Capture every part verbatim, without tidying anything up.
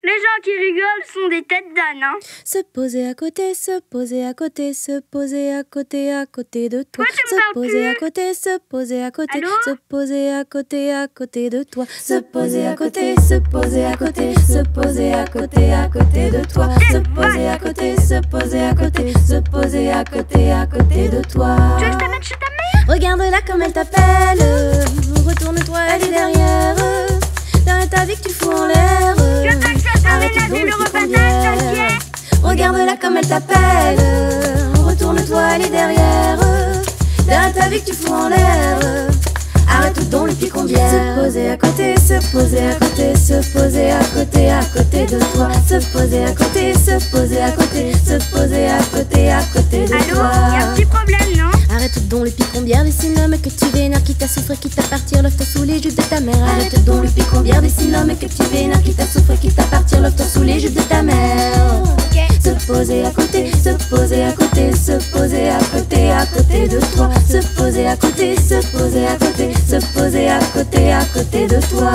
Les gens qui rigolent sont des têtes d'âne, hein. Se poser à côté, se poser à côté, se poser à côté, à côté de toi. Pourquoi tu me Se parles poser plus à côté, se poser à côté, Allô se poser à côté, à côté de toi. Se poser à côté, se poser à côté, se poser à côté, à côté de toi. Se poser à côté, se poser à côté, se poser à côté, à côté de toi. Tu veux que je t'amène chez ta mère? Regarde-la comme elle t'appelle. Retourne-toi, elle est derrière. Derrière ta vie que tu fous en l'air. Tu veux pas que je t'amène à vivre le repassage, t'inquiète? Regarde-la comme elle t'appelle. Retourne-toi, elle est derrière. Derrière ta vie que tu fous en l'air. Arrête donc les picombières. Se poser à côté, se poser à côté, se poser à côté, à côté de toi. Se poser à côté, se poser à côté, se poser à côté, à côté de Allô? toi. Y'a un petit problème, non? Arrête donc le picombière, dessine l'homme que tu vénères, quitte à souffrir, quitte à partir, love-toi sous les jupes de ta mère. Arrête donc le picombière, dessine l'homme que tu vénères, quitte à souffrir, quitte à partir, love-toi sous les jupes de ta mère. Se poser à côté, se poser à côté, se poser à côté, à côté de toi. Se poser à côté, se poser à côté, se poser à côté, à côté de toi.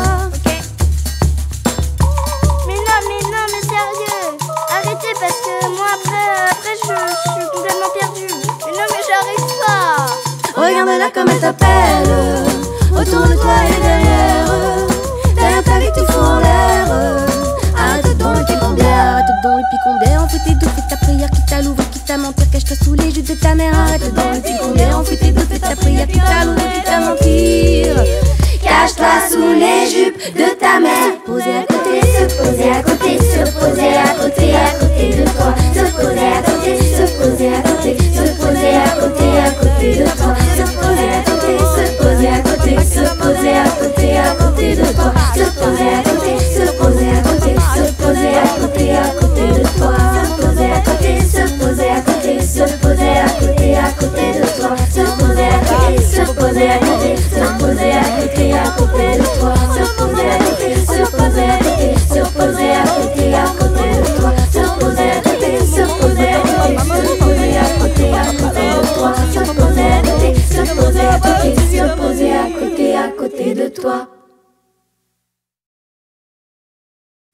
Mais non, mais non, mais sérieux. Arrêtez parce que moi après, euh, après je, je suis complètement perdue. Mais non, mais j'arrive pas. Regarde-la comme elle t'appelle. Retourne-toi, elle est derrière. Derrière ta vie que tu fous en l'air. Arrête donc le picombière, arrête donc le picombière. On fait tes doutes, fais ta prière, quitte à l'ouvrir, quitte à mentir. Cache-toi sous les jupes de ta mère. Arrête donc le picombière, on fait tes doutes, fais ta prière, quitte à l'ouvrir, quitte à mentir. Cache-toi sous les jupes de ta mère. Se poser à côté, se poser à côté, se poser à côté, à côté de toi. Se poser à côté, se poser à côté, se poser à côté, à côté de toi. Se poser à côté, se poser à côté, se poser à côté, à côté de toi. Se poser à côté, se poser à côté, se poser à côté, à côté de toi. Se poser à côté, se poser à côté, se poser à côté, à côté de toi. Se poser à côté, se poser à côté.